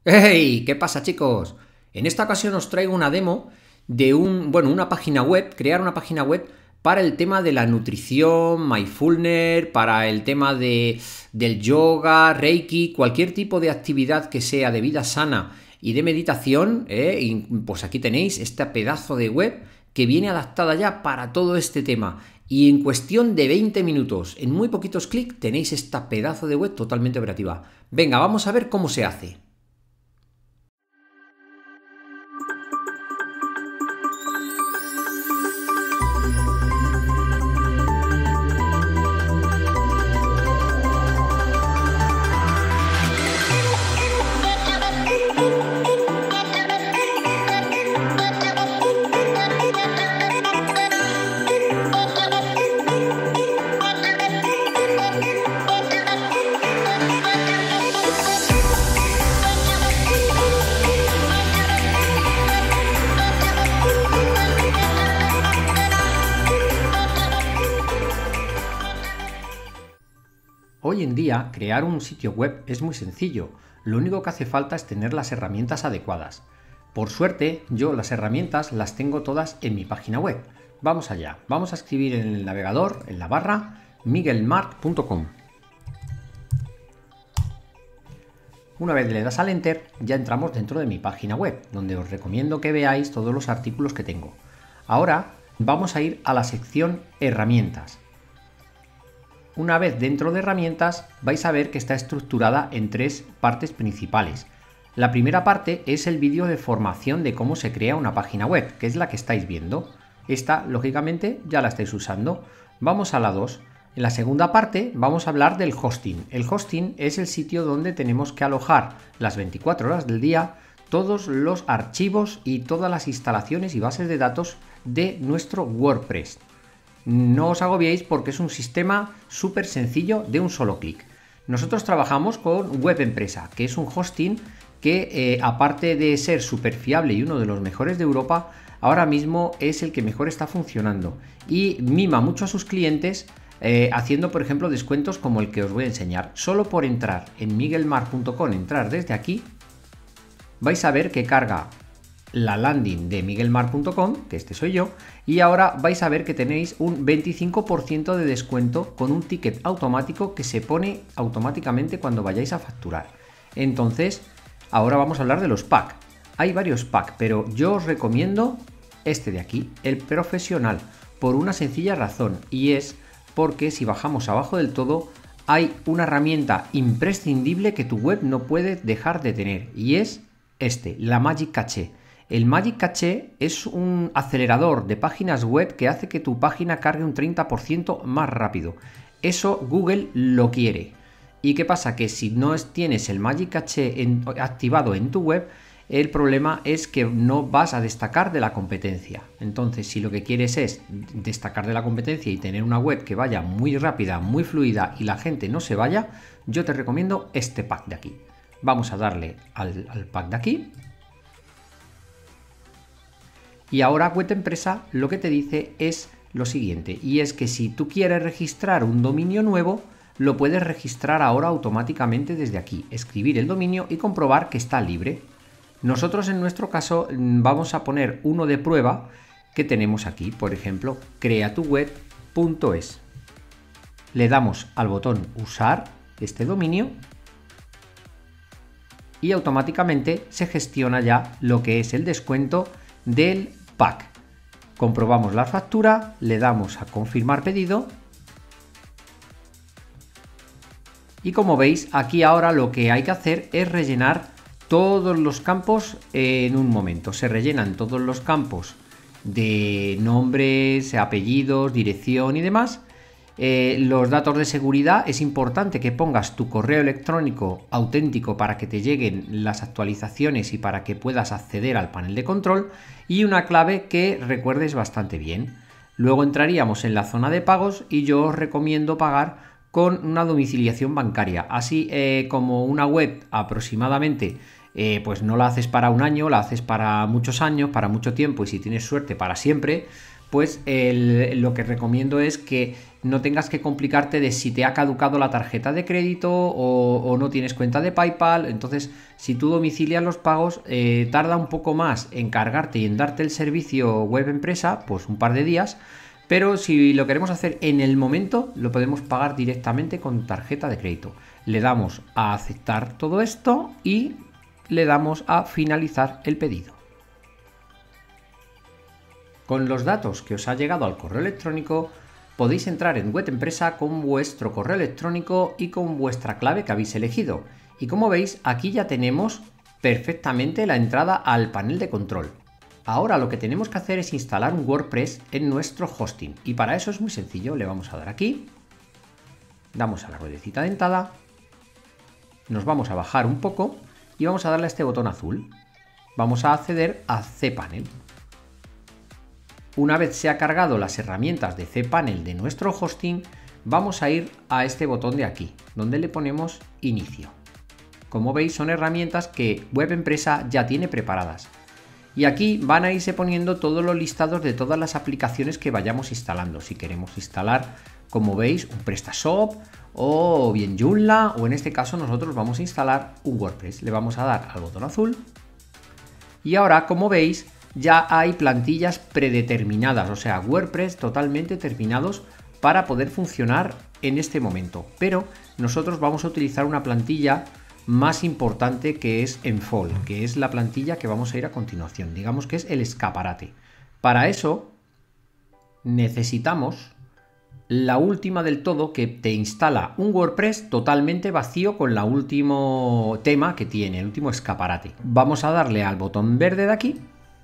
¡Hey! ¿Qué pasa, chicos? En esta ocasión os traigo una demo de una página web, crear una página web para el tema de la nutrición, mindfulness, para el tema del yoga, reiki, cualquier tipo de actividad que sea de vida sana y de meditación, y pues aquí tenéis este pedazo de web que viene adaptada ya para todo este tema. Y en cuestión de 20 minutos, en muy poquitos clics, tenéis esta pedazo de web totalmente operativa. Venga, vamos a ver cómo se hace. Hoy en día, crear un sitio web es muy sencillo, lo único que hace falta es tener las herramientas adecuadas. Por suerte, yo las herramientas las tengo todas en mi página web. Vamos allá, vamos a escribir en el navegador, en la barra, miguelmarc.com. Una vez le das al Enter, ya entramos dentro de mi página web, donde os recomiendo que veáis todos los artículos que tengo. Ahora vamos a ir a la sección Herramientas. Una vez dentro de herramientas vais a ver que está estructurada en tres partes principales. La primera parte es el vídeo de formación de cómo se crea una página web, que es la que estáis viendo. Esta, lógicamente, ya la estáis usando. Vamos a la 2. En la segunda parte vamos a hablar del hosting. El hosting es el sitio donde tenemos que alojar las 24 horas del día todos los archivos y todas las instalaciones y bases de datos de nuestro WordPress. No os agobiéis porque es un sistema súper sencillo de un solo clic. Nosotros trabajamos con Web Empresa, que es un hosting que aparte de ser súper fiable y uno de los mejores de Europa, ahora mismo es el que mejor está funcionando y mima mucho a sus clientes haciendo, por ejemplo, descuentos como el que os voy a enseñar. Solo por entrar en miguelmarc.com, entrar desde aquí, vais a ver que carga la landing de miguelmarc.com, que este soy yo, y ahora vais a ver que tenéis un 25% de descuento con un ticket automático que se pone automáticamente cuando vayáis a facturar. Entonces, ahora vamos a hablar de los packs. Hay varios packs, pero yo os recomiendo este de aquí, el profesional, por una sencilla razón, y es porque si bajamos abajo del todo, hay una herramienta imprescindible que tu web no puede dejar de tener, y es la Magic Caché. El Magic Caché es un acelerador de páginas web que hace que tu página cargue un 30% más rápido. Eso Google lo quiere. ¿Y qué pasa? Que si no tienes el Magic Caché activado en tu web, el problema es que no vas a destacar de la competencia. Entonces, si lo que quieres es destacar de la competencia y tener una web que vaya muy rápida, muy fluida y la gente no se vaya, yo te recomiendo este pack de aquí. Vamos a darle al pack de aquí. Y ahora Web Empresa lo que te dice es lo siguiente, y es que si tú quieres registrar un dominio nuevo, lo puedes registrar ahora automáticamente desde aquí, escribir el dominio y comprobar que está libre. Nosotros en nuestro caso vamos a poner uno de prueba que tenemos aquí, por ejemplo, creatuweb.es. Le damos al botón usar este dominio y automáticamente se gestiona ya lo que es el descuento del pack. Comprobamos la factura, le damos a confirmar pedido y como veis aquí ahora lo que hay que hacer es rellenar todos los campos en un momento. Se rellenan todos los campos de nombres, apellidos, dirección y demás. Los datos de seguridad, es importante que pongas tu correo electrónico auténtico para que te lleguen las actualizaciones y para que puedas acceder al panel de control, y una clave que recuerdes bastante bien. Luego entraríamos en la zona de pagos y yo os recomiendo pagar con una domiciliación bancaria, así como una web aproximadamente pues no la haces para un año, la haces para muchos años, para mucho tiempo y si tienes suerte para siempre. pues lo que recomiendo es que no tengas que complicarte de si te ha caducado la tarjeta de crédito o no tienes cuenta de PayPal. Entonces, si tú domicilias los pagos, tarda un poco más en cargarte y en darte el servicio web empresa, pues un par de días. Pero si lo queremos hacer en el momento, lo podemos pagar directamente con tarjeta de crédito. Le damos a aceptar todo esto y le damos a finalizar el pedido. Con los datos que os ha llegado al correo electrónico, podéis entrar en web empresa con vuestro correo electrónico y con vuestra clave que habéis elegido. Y como veis, aquí ya tenemos perfectamente la entrada al panel de control. Ahora lo que tenemos que hacer es instalar un WordPress en nuestro hosting. Y para eso es muy sencillo, le vamos a dar aquí, damos a la ruedecita dentada, nos vamos a bajar un poco y vamos a darle a este botón azul. Vamos a acceder a cPanel. Una vez se ha cargado las herramientas de cPanel de nuestro hosting, vamos a ir a este botón de aquí, donde le ponemos inicio. Como veis, son herramientas que Web Empresa ya tiene preparadas. Y aquí van a irse poniendo todos los listados de todas las aplicaciones que vayamos instalando. Si queremos instalar, como veis, un PrestaShop o bien Joomla, o en este caso nosotros vamos a instalar un WordPress. Le vamos a dar al botón azul. Y ahora, como veis, ya hay plantillas predeterminadas, o sea, WordPress totalmente terminados para poder funcionar en este momento. Pero nosotros vamos a utilizar una plantilla más importante que es Enfold, que es la plantilla que vamos a ir a continuación. Digamos que es el escaparate. Para eso necesitamos la última del todo, que te instala un WordPress totalmente vacío con el último tema que tiene, el último escaparate. Vamos a darle al botón verde de aquí.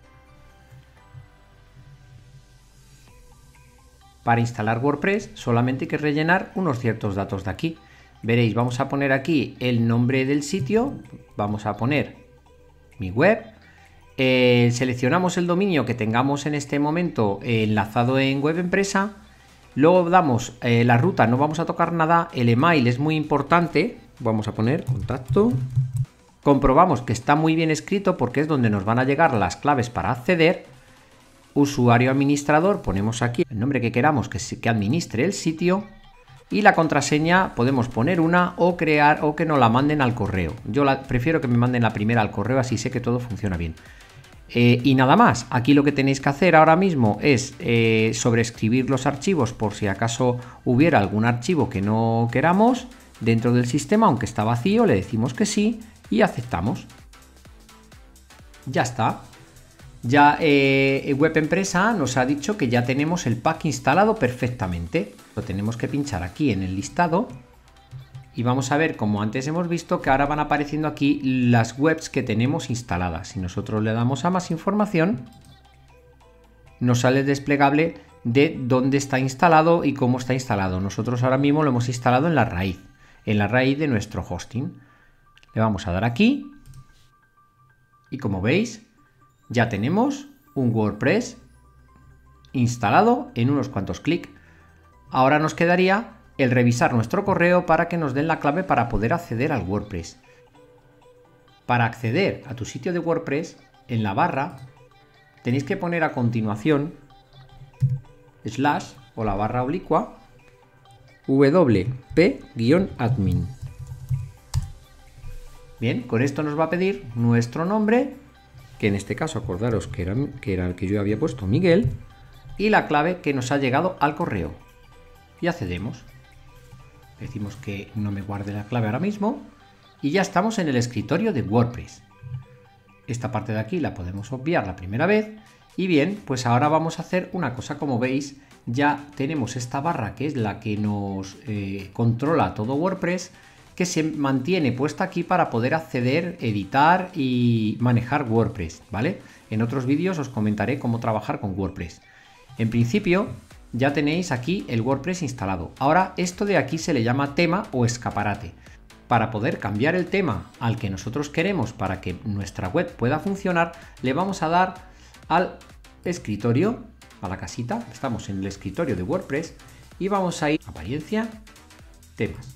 Para instalar WordPress solamente hay que rellenar unos ciertos datos de aquí. Veréis, vamos a poner aquí el nombre del sitio, vamos a poner mi web, seleccionamos el dominio que tengamos en este momento enlazado en Web Empresa, luego damos la ruta, no vamos a tocar nada, el email es muy importante, vamos a poner contacto, comprobamos que está muy bien escrito porque es donde nos van a llegar las claves para acceder. Usuario administrador, ponemos aquí el nombre que queramos que administre el sitio, y la contraseña podemos poner una o crear o que nos la manden al correo. Yo prefiero que me manden la primera al correo, así sé que todo funciona bien. Y nada más, aquí lo que tenéis que hacer ahora mismo es sobreescribir los archivos por si acaso hubiera algún archivo que no queramos dentro del sistema, aunque está vacío, le decimos que sí y aceptamos. Ya está. Ya Web Empresa nos ha dicho que ya tenemos el pack instalado perfectamente. Lo tenemos que pinchar aquí en el listado y vamos a ver, como antes hemos visto, que ahora van apareciendo aquí las webs que tenemos instaladas. Si nosotros le damos a más información, nos sale el desplegable de dónde está instalado y cómo está instalado. Nosotros ahora mismo lo hemos instalado en la raíz de nuestro hosting. Le vamos a dar aquí y como veis, ya tenemos un WordPress instalado en unos cuantos clics. Ahora nos quedaría el revisar nuestro correo para que nos den la clave para poder acceder al WordPress. Para acceder a tu sitio de WordPress, en la barra tenéis que poner a continuación / o la barra oblicua wp-admin. Bien, con esto nos va a pedir nuestro nombre, que en este caso acordaros que era el que yo había puesto, Miguel, y la clave que nos ha llegado al correo. Y accedemos. Decimos que no me guarde la clave ahora mismo y ya estamos en el escritorio de WordPress. Esta parte de aquí la podemos obviar la primera vez y bien, pues ahora vamos a hacer una cosa. Como veis, ya tenemos esta barra que es la que nos controla todo WordPress, que se mantiene puesta aquí para poder acceder, editar y manejar WordPress, ¿vale? En otros vídeos os comentaré cómo trabajar con WordPress. En principio ya tenéis aquí el WordPress instalado. Ahora esto de aquí se le llama tema o escaparate. Para poder cambiar el tema al que nosotros queremos para que nuestra web pueda funcionar, le vamos a dar al escritorio, a la casita. Estamos en el escritorio de WordPress y vamos a ir a apariencia, temas.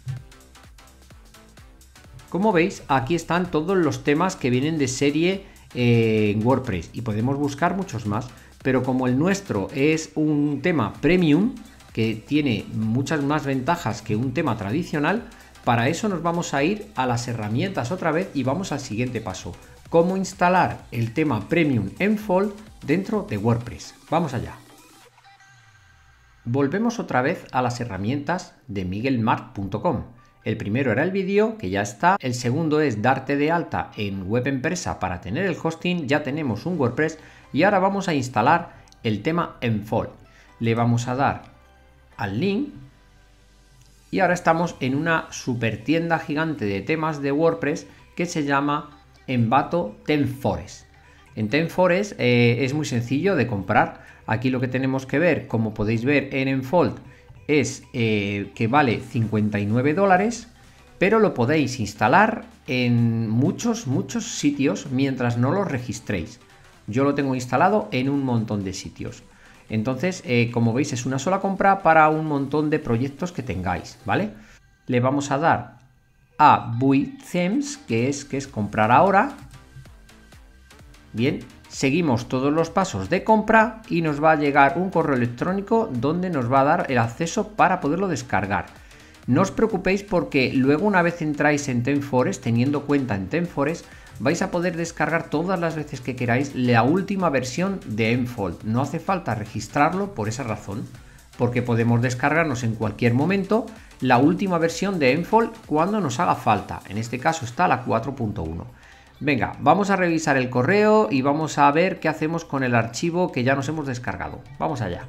Como veis, aquí están todos los temas que vienen de serie en WordPress y podemos buscar muchos más. pero como el nuestro es un tema premium, que tiene muchas más ventajas que un tema tradicional, para eso nos vamos a ir a las herramientas otra vez y vamos al siguiente paso. Cómo instalar el tema premium Enfold dentro de WordPress. Vamos allá. Volvemos otra vez a las herramientas de miguelmarc.com. El primero era el vídeo, que ya está. El segundo es darte de alta en Web Empresa para tener el hosting. Ya tenemos un WordPress y ahora vamos a instalar el tema Enfold. Le vamos a dar al link y ahora estamos en una super tienda gigante de temas de WordPress que se llama Envato ThemeForest. En ThemeForest es muy sencillo de comprar. Aquí lo que tenemos que ver, como podéis ver en Enfold, es que vale $59, pero lo podéis instalar en muchos sitios mientras no lo registréis. Yo lo tengo instalado en un montón de sitios. Entonces, como veis, es una sola compra para un montón de proyectos que tengáis, ¿vale? Le vamos a dar a Buy Themes, que es comprar ahora. Bien, seguimos todos los pasos de compra y nos va a llegar un correo electrónico donde nos va a dar el acceso para poderlo descargar. No os preocupéis porque luego, una vez entráis en ThemeForest, teniendo cuenta en ThemeForest, vais a poder descargar todas las veces que queráis la última versión de Enfold. No hace falta registrarlo por esa razón, porque podemos descargarnos en cualquier momento la última versión de Enfold cuando nos haga falta. En este caso está la 4.1. Venga, vamos a revisar el correo y vamos a ver qué hacemos con el archivo que ya nos hemos descargado. Vamos allá.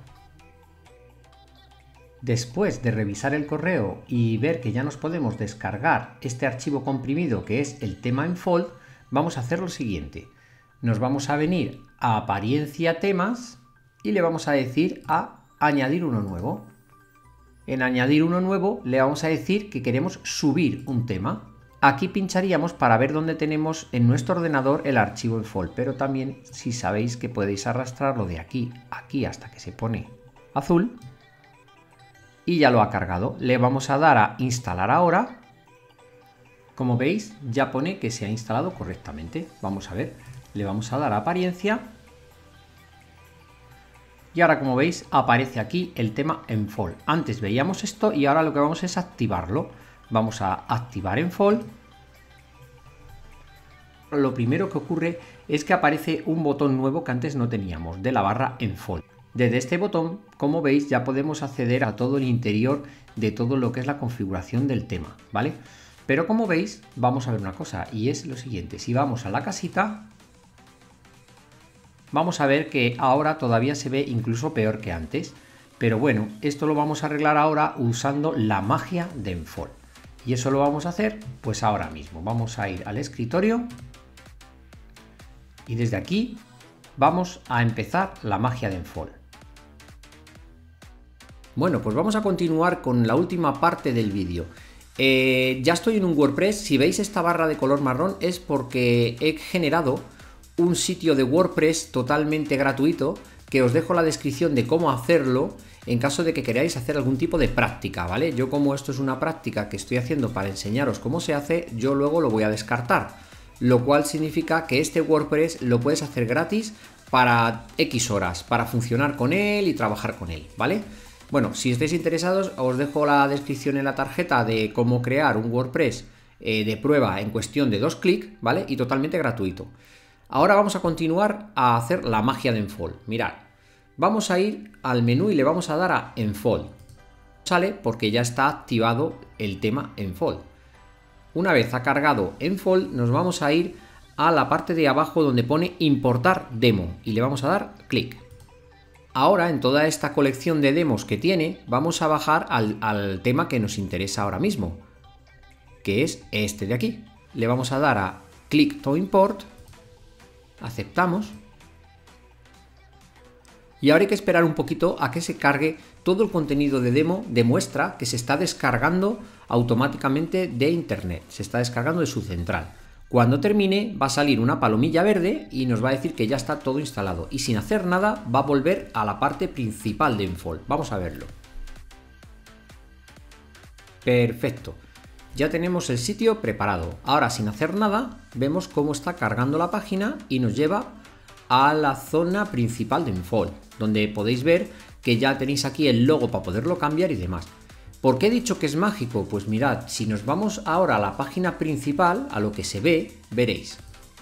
Después de revisar el correo y ver que ya nos podemos descargar este archivo comprimido que es el tema Enfold, vamos a hacer lo siguiente. Nos vamos a venir a apariencia temas y le vamos a decir a añadir uno nuevo. En añadir uno nuevo le vamos a decir que queremos subir un tema. Aquí pincharíamos para ver dónde tenemos en nuestro ordenador el archivo Enfold, pero también si sabéis que podéis arrastrarlo de aquí a aquí hasta que se pone azul y ya lo ha cargado. Le vamos a dar a instalar ahora. Como veis, ya pone que se ha instalado correctamente. Vamos a ver, le vamos a dar a apariencia y ahora, como veis, aparece aquí el tema Enfold. Antes veíamos esto y ahora lo que vamos es activarlo. Vamos a activar Enfold. Lo primero que ocurre es que aparece un botón nuevo que antes no teníamos, de la barra Enfold. Desde este botón, como veis, ya podemos acceder a todo el interior de todo lo que es la configuración del tema, ¿vale? Pero como veis, vamos a ver una cosa, y es lo siguiente. Si vamos a la casita, vamos a ver que ahora todavía se ve incluso peor que antes. Pero bueno, esto lo vamos a arreglar ahora usando la magia de Enfold. Y eso lo vamos a hacer pues ahora mismo. Vamos a ir al escritorio y desde aquí vamos a empezar la magia de Enfold. Bueno, pues vamos a continuar con la última parte del vídeo. Ya estoy en un WordPress. Si veis esta barra de color marrón es porque he generado un sitio de WordPress totalmente gratuito, que os dejo la descripción de cómo hacerlo en caso de que queráis hacer algún tipo de práctica, ¿vale? Yo, como esto es una práctica que estoy haciendo para enseñaros cómo se hace, yo luego lo voy a descartar, lo cual significa que este WordPress lo puedes hacer gratis para X horas, para funcionar con él y trabajar con él, ¿vale? Bueno, si estáis interesados, os dejo la descripción en la tarjeta de cómo crear un WordPress de prueba en cuestión de 2 clics, ¿vale? Y totalmente gratuito. Ahora vamos a continuar a hacer la magia de Enfold. Mirad, vamos a ir al menú y le vamos a dar a Enfold. Sale porque ya está activado el tema Enfold. Una vez ha cargado Enfold, nos vamos a ir a la parte de abajo donde pone importar demo y le vamos a dar clic. Ahora, en toda esta colección de demos que tiene, vamos a bajar al tema que nos interesa ahora mismo, que es este de aquí. Le vamos a dar a click to import, aceptamos. Y ahora hay que esperar un poquito a que se cargue todo el contenido de demo. Demuestra que se está descargando automáticamente de internet, se está descargando de su central. Cuando termine va a salir una palomilla verde y nos va a decir que ya está todo instalado, y sin hacer nada va a volver a la parte principal de Enfold. Vamos a verlo. Perfecto, ya tenemos el sitio preparado. Ahora, sin hacer nada, vemos cómo está cargando la página y nos lleva a la zona principal de Unfold, donde podéis ver que ya tenéis aquí el logo para poderlo cambiar y demás. ¿Por qué he dicho que es mágico? Pues mirad, si nos vamos ahora a la página principal, a lo que se ve, veréis.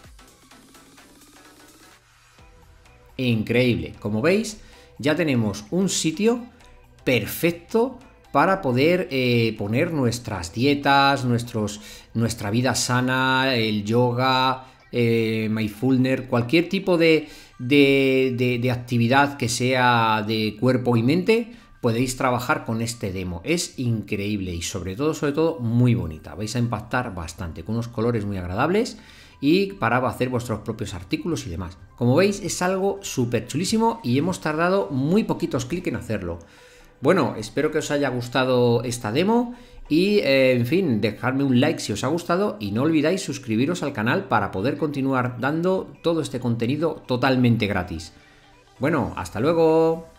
Increíble, como veis, ya tenemos un sitio perfecto para poder poner nuestras dietas, nuestra vida sana, el yoga, mindfulness, cualquier tipo de actividad que sea de cuerpo y mente, podéis trabajar con este demo. Es increíble y sobre todo muy bonita. Vais a impactar bastante, con unos colores muy agradables y para hacer vuestros propios artículos y demás. Como veis, es algo súper chulísimo y hemos tardado muy poquitos clics en hacerlo. Bueno, espero que os haya gustado esta demo y, en fin, dejadme un like si os ha gustado y no olvidáis suscribiros al canal para poder continuar dando todo este contenido totalmente gratis. Bueno, hasta luego.